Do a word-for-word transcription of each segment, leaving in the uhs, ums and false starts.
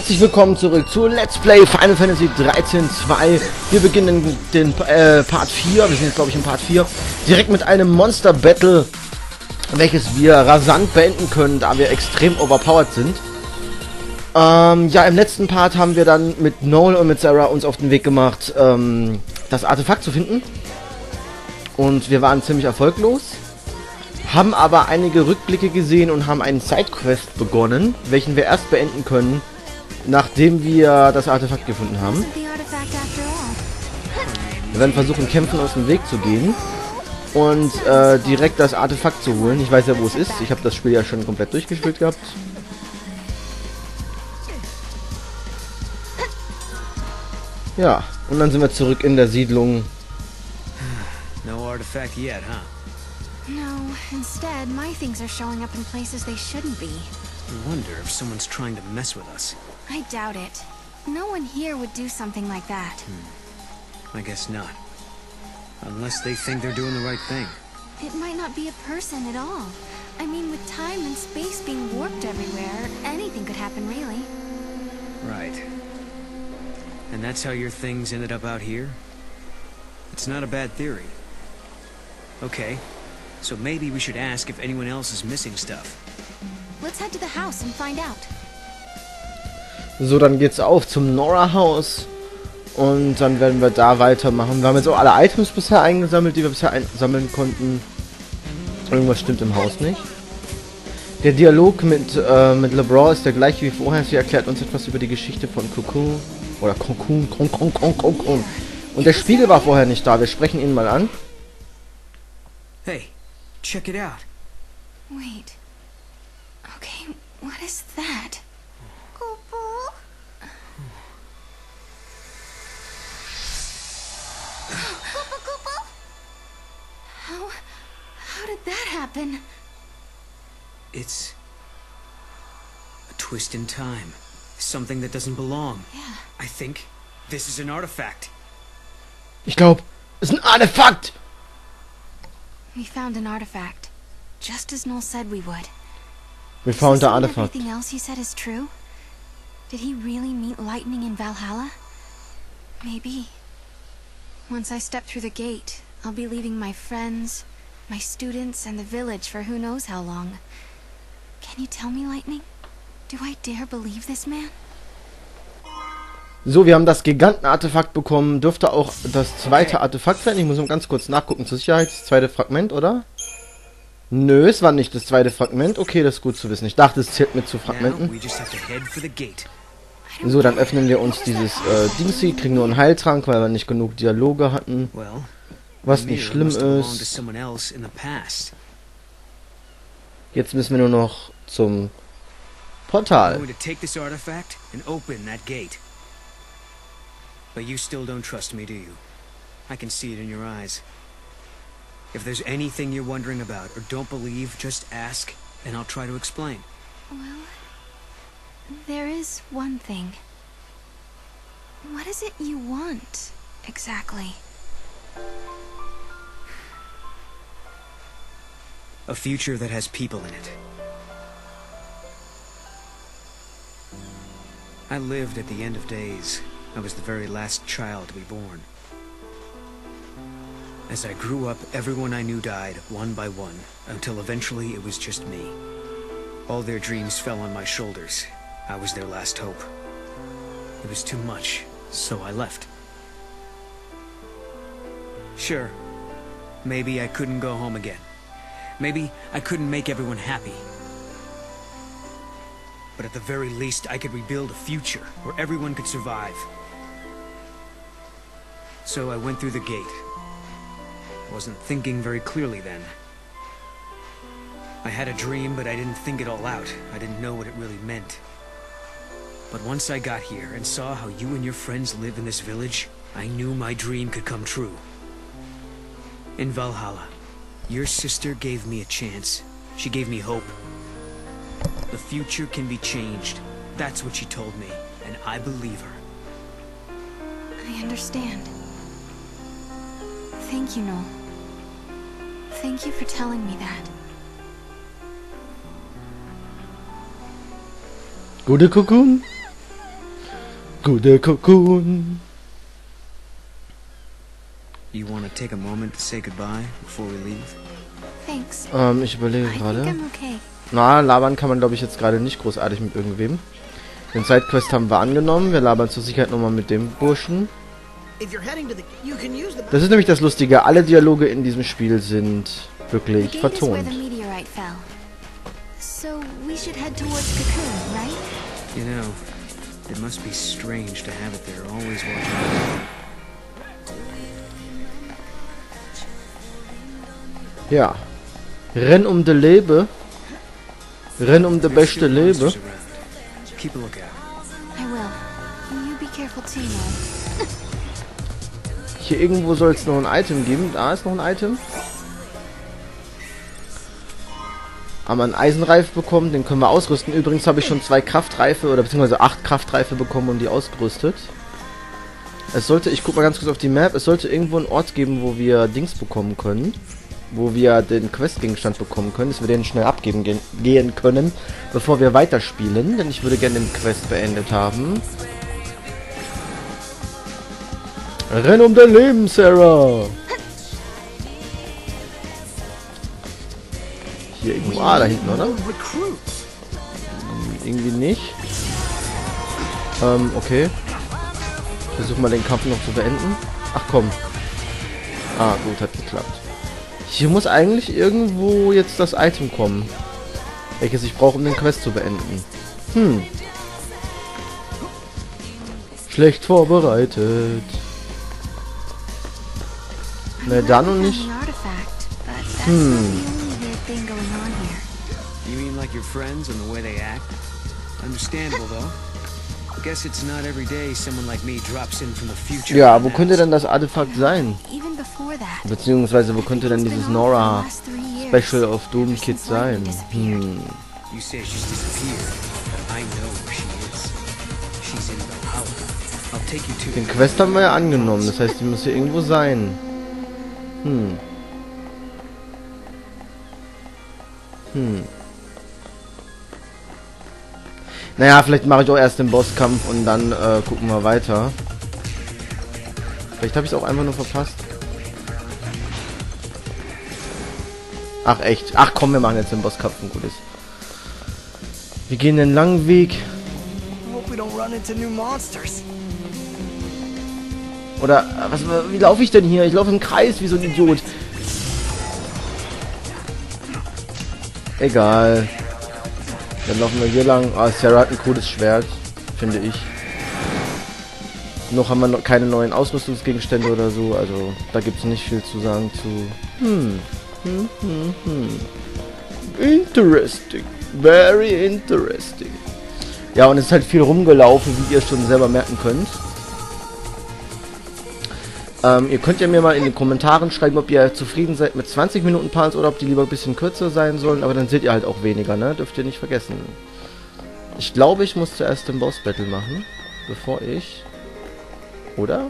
Herzlich willkommen zurück zu Let's Play Final Fantasy dreizehn zwei. Wir beginnen den äh, Part vier, wir sind jetzt glaube ich in Part vier, direkt mit einem Monster Battle, welches wir rasant beenden können, da wir extrem overpowered sind. Ähm, ja, im letzten Part haben wir dann mit Noel und mit Sarah uns auf den Weg gemacht, ähm, das Artefakt zu finden. Und wir waren ziemlich erfolglos, haben aber einige Rückblicke gesehen und haben einen Sidequest begonnen, welchen wir erst beenden können, nachdem wir das Artefakt gefunden haben. Wir werden versuchen, Kämpfen aus dem Weg zu gehen und äh, direkt das Artefakt zu holen. Ich weiß ja, wo es ist. Ich habe das Spiel ja schon komplett durchgespielt gehabt. Ja, und dann sind wir zurück in der Siedlung. No artifact yet, huh? No, instead, my things are showing up in places they shouldn't be. I wonder if someone's trying to mess with us. I doubt it. No one here would do something like that. Hmm. I guess not. Unless they think they're doing the right thing. It might not be a person at all. I mean, with time and space being warped everywhere, anything could happen, really. Right. And that's how your things ended up out here? It's not a bad theory. Okay. So maybe we should ask if anyone else is missing stuff. Let's head to the house and find out. So, dann geht's auf zum Nora-Haus und dann werden wir da weitermachen. Wir haben jetzt auch alle Items bisher eingesammelt, die wir bisher einsammeln konnten. Irgendwas stimmt im Haus nicht. Der Dialog mit, äh, mit LeBron ist der gleiche wie vorher. Sie erklärt uns etwas über die Geschichte von Cocoon. Oder Cocoon, Cocoon, Cocoon, Cocoon. Und der Spiegel war vorher nicht da. Wir sprechen ihn mal an. Hey, check it out. Wait. Okay, what is that? Kupo? Kupo, Kupo? How... how did that happen? It's a twist in time. Something that doesn't belong. Yeah. I think this is an artifact. Ich glaube, es ist ein Artefakt. We found an artifact, just as Noel said we would. We found the Does that mean artifact. everything else he said is true? Did he really meet lightning in Valhalla? Maybe. Once I step through the gate, I'll be leaving my friends, my students, and the village for who knows how long. Can you tell me, Lightning? Do I dare believe this man? So, wir haben das Giganten-Artefakt bekommen. Dürfte auch das zweite Artefakt sein. Ich muss mal ganz kurz nachgucken zur Sicherheit. Das zweite Fragment, oder? Nö, es war nicht das zweite Fragment. Okay, das ist gut zu wissen. Ich dachte, es zählt mit zu Fragmenten. So, dann öffnen wir uns dieses äh, Dings hier. Kriegen nur einen Heiltrank, weil wir nicht genug Dialoge hatten. Was nicht schlimm ist. Jetzt müssen wir nur noch zum Portal. But you still don't trust me, do you? I can see it in your eyes. If there's anything you're wondering about or don't believe, just ask, and I'll try to explain. Well, there is one thing. What is it you want, exactly? A future that has people in it. I lived at the end of days. I was the very last child to be born. As I grew up, everyone I knew died, one by one, until eventually it was just me. All their dreams fell on my shoulders. I was their last hope. It was too much, so I left. Sure, maybe I couldn't go home again. Maybe I couldn't make everyone happy. But at the very least, I could rebuild a future where everyone could survive. So I went through the gate. Wasn't thinking very clearly then. I had a dream, but I didn't think it all out. I didn't know what it really meant. But once I got here and saw how you and your friends live in this village, I knew my dream could come true. In Valhalla, your sister gave me a chance. She gave me hope. The future can be changed. That's what she told me, and I believe her. I understand. Thank you, Noel. Thank you for telling me that. Gute Cocoon? Gute Cocoon. You want to take a moment to say goodbye before we leave? Thanks. Ähm, ich überlege I think gerade. I'm okay. Na, labern kann man, glaube ich, jetzt gerade nicht großartig mit irgendwem. Den Sidequest haben wir angenommen. Wir labern zur Sicherheit nochmal mit dem Burschen. Das ist nämlich das Lustige. Alle Dialoge in diesem Spiel sind wirklich The gate is where vertont. the meteorite fell. So we should head towards Cocoon, right? You know, it must be strange to have it there, always watching. Ja. Renn um de Lebe. Renn um de beste Lebe. Keep a lookout. I will. And you be careful too, Ned. Hier irgendwo soll es noch ein Item geben. Da ist noch ein Item. Haben wir einen Eisenreif bekommen. Den können wir ausrüsten. Übrigens habe ich schon zwei Kraftreife oder beziehungsweise acht Kraftreife bekommen und die ausgerüstet. Es sollte, ich gucke mal ganz kurz auf die Map. Es sollte irgendwo einen Ort geben, wo wir Dings bekommen können. Wo wir den Questgegenstand bekommen können, dass wir den schnell abgeben gehen, gehen können, bevor wir weiterspielen, denn ich würde gerne den Quest beendet haben. Renn um dein Leben, Sarah! Hier irgendwo, ah, da hinten, oder? Irgendwie nicht. Ähm, okay. Versuch mal den Kampf noch zu beenden. Ach komm. Ah, gut, hat geklappt. Hier muss eigentlich irgendwo jetzt das Item kommen, welches ich brauche, um den Quest zu beenden. Hm. Schlecht vorbereitet. Ne, dann und nicht. Hm. You mean like your friends and the way they act? Understandable though. Guess it's not every day someone like me drops in from the future. Ja, wo könnte denn das Artefakt sein? Even before that. Beziehungsweise, wo könnte denn dieses Nora Special of Doom Kit sein? Hm. You say she's disappeared. I know where she is. She's in Valhalla. I'll take you to Den Quest haben wir ja angenommen, das heißt, die muss hier irgendwo sein. Hm. Hm. Naja, vielleicht mache ich auch erst den Bosskampf und dann äh, gucken wir weiter. Vielleicht habe ich es auch einfach nur verpasst. Ach echt. Ach komm, wir machen jetzt den Bosskampf und gut ist. Wir gehen den langen Weg. Oder was, wie laufe ich denn hier? Ich laufe im Kreis wie so ein Idiot. Egal. Dann laufen wir hier lang. Ah, Sarah hat ein cooles Schwert, finde ich. Noch haben wir noch keine neuen Ausrüstungsgegenstände oder so. Also da gibt es nicht viel zu sagen zu. Hm. Hm, hm, hm. Interesting. Very interesting. Ja, und es ist halt viel rumgelaufen, wie ihr schon selber merken könnt. Ähm, ihr könnt ja mir mal in den Kommentaren schreiben, ob ihr zufrieden seid mit zwanzig Minuten Parts oder ob die lieber ein bisschen kürzer sein sollen, aber dann seht ihr halt auch weniger, ne? Dürft ihr nicht vergessen. Ich glaube, ich muss zuerst den Boss Battle machen, bevor ich... Oder?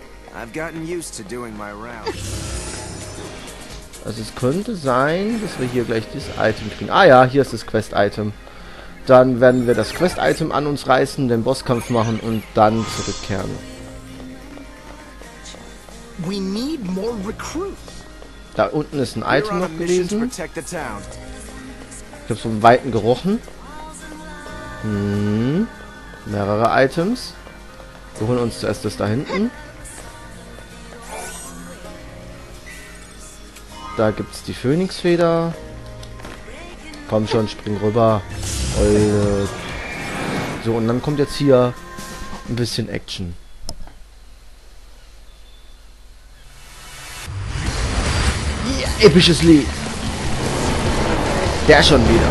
Also es könnte sein, dass wir hier gleich dieses Item kriegen. Ah ja, hier ist das Quest-Item. Dann werden wir das Quest-Item an uns reißen, den Bosskampf machen und dann zurückkehren. We need more recruits. Da unten ist ein Item noch gewesen. Ich habe so einen weiten gerochen. Hm. Mehrere Items. Wir holen uns zuerst das da hinten. Da gibt es die Phönixfeder. Komm schon, spring rüber. Eule. So, und dann kommt jetzt hier ein bisschen Action. Yeah, episches Lied. Der schon wieder.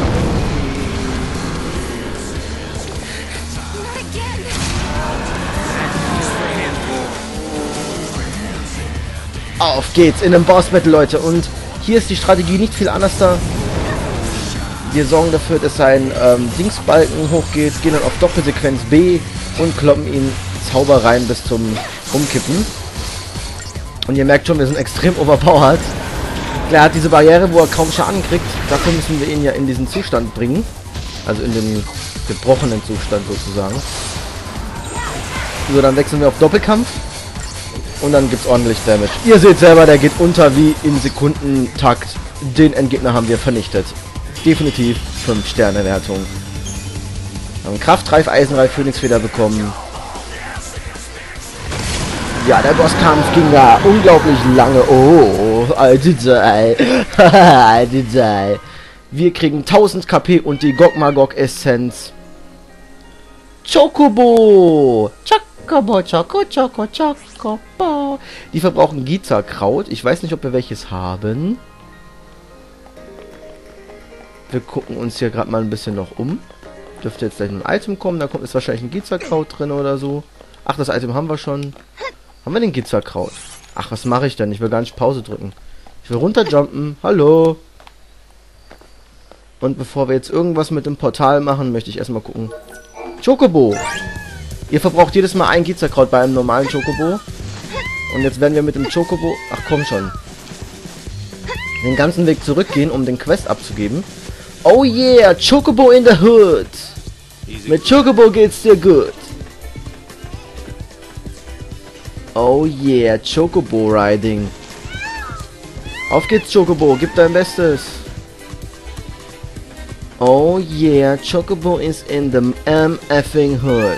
Auf geht's in den Boss Battle, Leute. Und hier ist die Strategie nicht viel anders da. Wir sorgen dafür, dass sein ähm, Dingsbalken hochgeht, gehen dann auf Doppelsequenz B und kloppen ihn Zauber rein bis zum Umkippen. Und ihr merkt schon, wir sind extrem overpowered. Er hat diese Barriere, wo er kaum Schaden kriegt. Dafür müssen wir ihn ja in diesen Zustand bringen. Also in den gebrochenen Zustand sozusagen. So, dann wechseln wir auf Doppelkampf. Und dann gibt's ordentlich Damage. Ihr seht selber, der geht unter wie im Sekundentakt. Den Endgegner haben wir vernichtet. Definitiv fünf Sterne Wertung. Haben Kraftreif, Eisenreif, Phönixfeder bekommen. Ja, der Bosskampf ging da unglaublich lange. Oh, alte Zeit. Alte Zeit. Wir kriegen tausend K P und die Gogmagog Essenz. Chocobo. Chocobo, Choco, Choco, Chocobo. Die verbrauchen Giza-Kraut. Ich weiß nicht, ob wir welches haben. Wir gucken uns hier gerade mal ein bisschen noch um. Dürfte jetzt gleich ein Item kommen. Da kommt jetzt wahrscheinlich ein Giza-Kraut drin oder so. Ach, das Item haben wir schon. Haben wir den Giza-Kraut? Ach, was mache ich denn? Ich will gar nicht Pause drücken. Ich will runterjumpen. Hallo. Und bevor wir jetzt irgendwas mit dem Portal machen, möchte ich erstmal gucken. Chocobo. Ihr verbraucht jedes Mal ein Giza-Kraut bei einem normalen Chocobo. Und jetzt werden wir mit dem Chocobo... Ach, komm schon. Den ganzen Weg zurückgehen, um den Quest abzugeben. Oh yeah, Chocobo in the Hood. Mit Chocobo geht's dir gut. Oh yeah, Chocobo Riding. Auf geht's, Chocobo, gib dein Bestes. Oh yeah, Chocobo is in the M-effing Hood.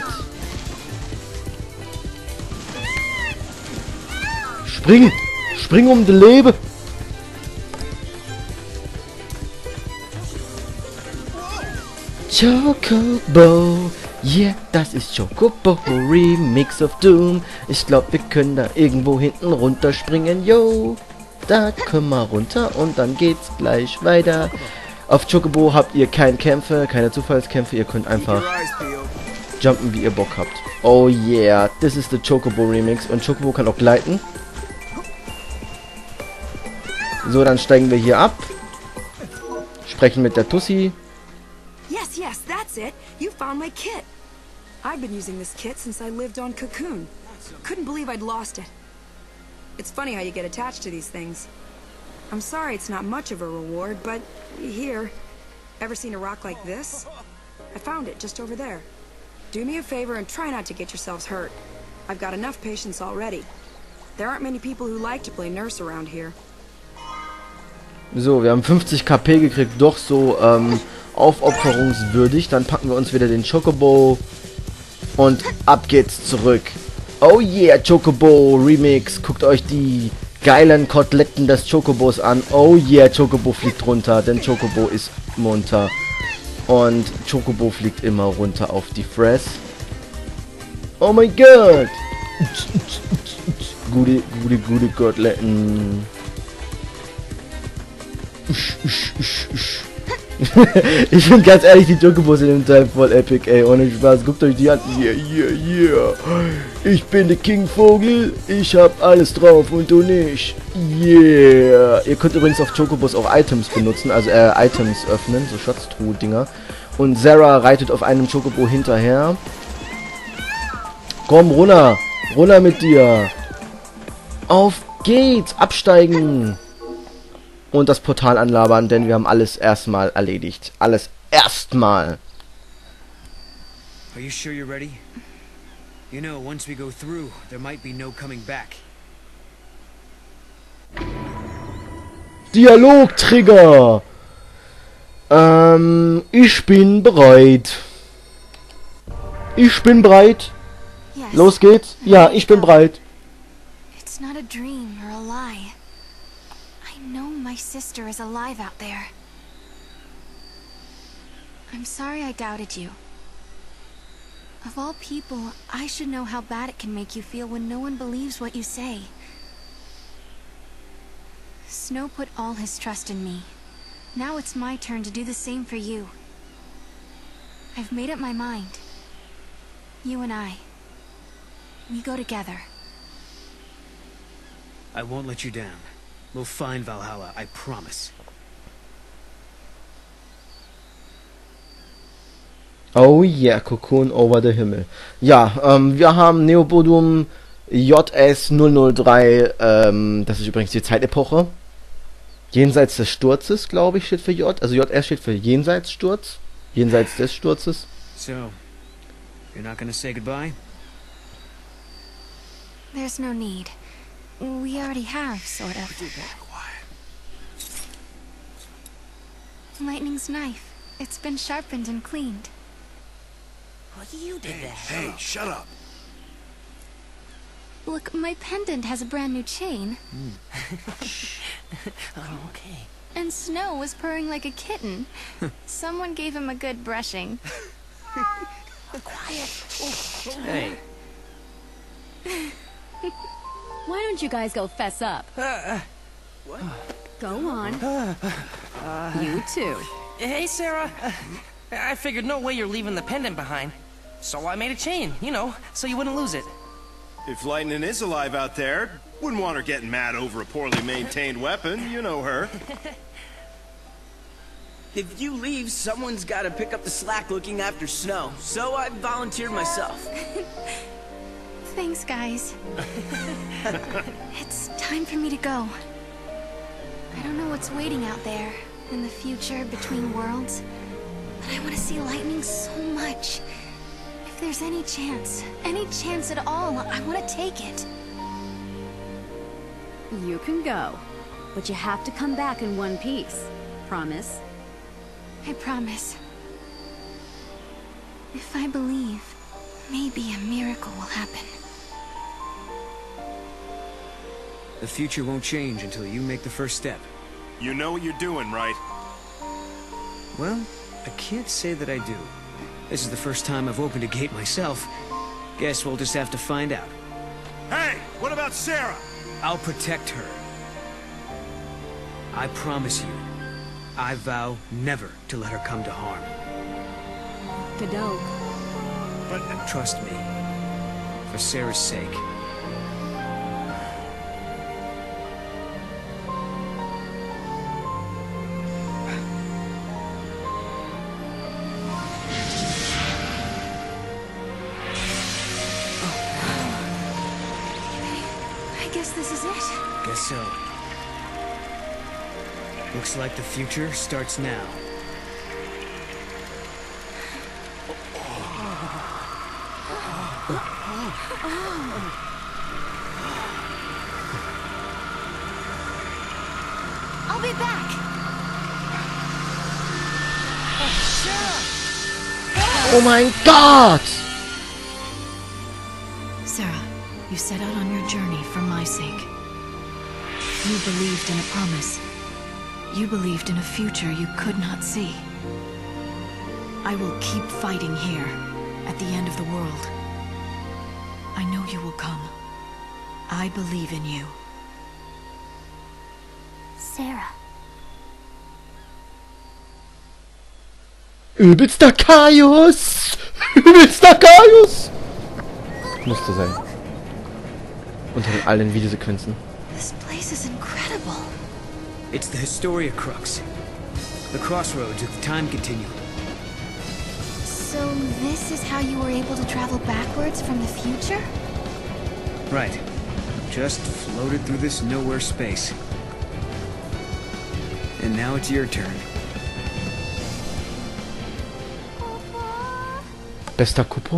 Spring! Spring um die Lebe! Chocobo, yeah, das ist Chocobo Remix of Doom. Ich glaube, wir können da irgendwo hinten runterspringen, yo. Da können wir runter und dann geht's gleich weiter. Auf Chocobo habt ihr keine Kämpfe, keine Zufallskämpfe. Ihr könnt einfach jumpen, wie ihr Bock habt. Oh yeah, this is the Chocobo Remix. Und Chocobo kann auch gleiten. So, dann steigen wir hier ab. Sprechen mit der Tussi. Yes, yes, that's it. You found my kit. I've been using this kit since I lived on Cocoon. Couldn't believe I'd lost it. It's funny how you get attached to these things. I'm sorry it's not much of a reward, but here. Ever seen a rock like this? I found it just over there. Do me a favor and try not to get yourselves hurt. I've got enough patience already. There aren't many people who like to play nurse around here. So, wir haben fünfzig K P gekriegt, doch so ähm, aufopferungswürdig. Dann packen wir uns wieder den Chocobo und ab geht's zurück. Oh yeah, Chocobo Remix. Guckt euch die geilen Koteletten des Chocobos an. Oh yeah, Chocobo fliegt runter, denn Chocobo ist munter. Und Chocobo fliegt immer runter auf die Fress. Oh mein Gott! Gute, gute, gute Koteletten. Ich finde ganz ehrlich die Chocobos in dem Teil voll epic, ey, ohne Spaß. Guckt euch die an. Yeah, yeah, yeah. Ich bin der King Vogel. Ich hab alles drauf und du nicht. Yeah. Ihr könnt übrigens auf Chocobos auch Items benutzen, also äh, Items öffnen, so Schatztruhe-Dinger. Und Sarah reitet auf einem Chocobo hinterher. Komm, runter. Runter mit dir. Auf geht's. Absteigen. Und das Portal anlabern, denn wir haben alles erstmal erledigt. Alles erstmal. Are you sure you're ready? You know, once we go through, there might be no coming back. Dialogtrigger. Ähm, ich bin bereit. Ich bin bereit. Yes. Los geht's. Ja, ich bin bereit. It's not a dream or a lie. I know my sister is alive out there. I'm sorry I doubted you. Of all people, I should know how bad it can make you feel when no one believes what you say. Snow put all his trust in me. Now it's my turn to do the same for you. I've made up my mind. You and I. We go together. I won't let you down. We'll find Valhalla, I promise. Oh yeah, Cocoon over the Himmel. Ja, ähm, wir haben Neobodum J S null null drei, ähm, das ist übrigens die Zeitepoche. Jenseits des Sturzes, glaube ich, steht für J. Also J S steht für Jenseitssturz. Jenseits des Sturzes. So, you're not gonna say goodbye? There's no need. We already have, sort of. Lightning's knife. It's been sharpened and cleaned. Well, you did that. Hey, shut up. Look, my pendant has a brand new chain. Oh, okay. And Snow was purring like a kitten. Someone gave him a good brushing. Quiet. Hey. Why don't you guys go fess up? Uh, what? Go on. You too. Hey, Sarah. I figured no way you're leaving the pendant behind. So I made a chain, you know, so you wouldn't lose it. If Lightning is alive out there, wouldn't want her getting mad over a poorly maintained weapon. You know her. If you leave, someone's got to pick up the slack looking after Snow. So I volunteered myself. Thanks, guys. It's time for me to go. I don't know what's waiting out there in the future between worlds, but I want to see Lightning so much. If there's any chance, any chance at all, I want to take it. You can go, but you have to come back in one piece. Promise? I promise. If I believe, maybe a miracle will happen. The future won't change until you make the first step. You know what you're doing, right? Well, I can't say that I do. This is the first time I've opened a gate myself. Guess we'll just have to find out. Hey, what about Sarah? I'll protect her. I promise you. I vow never to let her come to harm. Gadok. But Trust me. For Sarah's sake. I guess this is it. Guess so. Looks like the future starts now. I'll be back. Oh mein Gott! Sarah, you set out on your journey for my sake. You believed in a promise. You believed in a future you could not see. I will keep fighting here, at the end of the world. I know you will come. I believe in you. Sarah. Übelster Kaius! Übelster Kaius! Musste sein. Unter all den Videosequenzen. This place is incredible. It's the Historia Crux. The crossroads of the time continuum. So this is how you were able to travel backwards from the future? Right. Just floated through this nowhere space. And now it's your turn. Bester Kupo?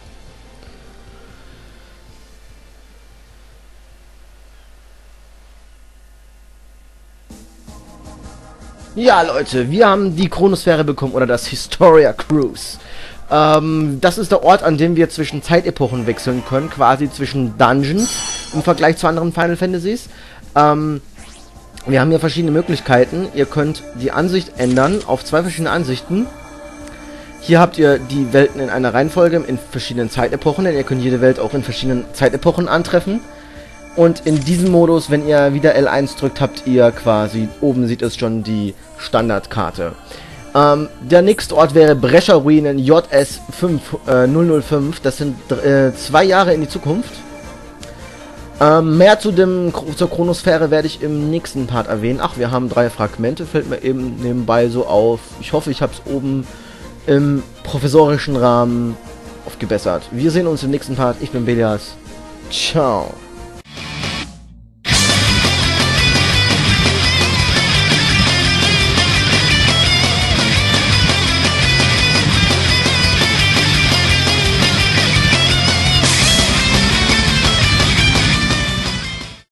Ja, Leute, wir haben die Chronosphäre bekommen, oder das Historia Cruise. Ähm, das ist der Ort, an dem wir zwischen Zeitepochen wechseln können, quasi zwischen Dungeons im Vergleich zu anderen Final Fantasies. Ähm, wir haben hier verschiedene Möglichkeiten. Ihr könnt die Ansicht ändern auf zwei verschiedene Ansichten. Hier habt ihr die Welten in einer Reihenfolge in verschiedenen Zeitepochen, denn ihr könnt jede Welt auch in verschiedenen Zeitepochen antreffen. Und in diesem Modus, wenn ihr wieder L eins drückt, habt ihr quasi, oben sieht es schon die Standardkarte. Ähm, der nächste Ort wäre Brecher-Ruinen J S fünf, äh, null null fünf. Das sind äh, zwei Jahre in die Zukunft. Ähm, mehr zu dem zur Chronosphäre werde ich im nächsten Part erwähnen. Ach, wir haben drei Fragmente, fällt mir eben nebenbei so auf. Ich hoffe, ich habe es oben im professorischen Rahmen aufgebessert. Wir sehen uns im nächsten Part. Ich bin Belias. Ciao.